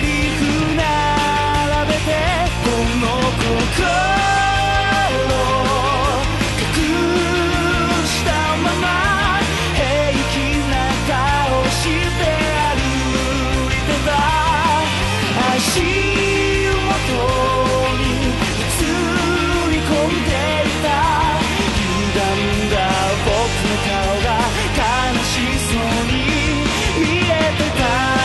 リフ並べてこの心隠したまま平気な顔して歩いてた足元に映り込んでいた歪んだ僕の顔が悲しそうに言えてた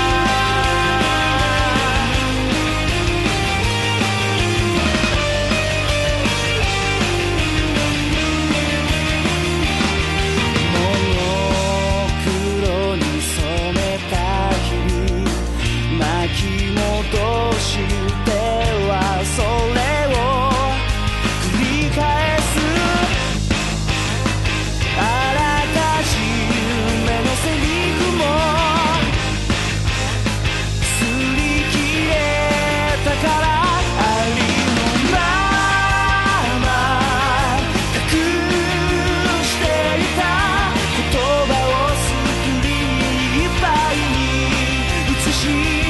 してはそれを繰り返すあらかじめのセリフも擦り切れたからありのまま隠していた言葉をスクリーンいっぱいに映し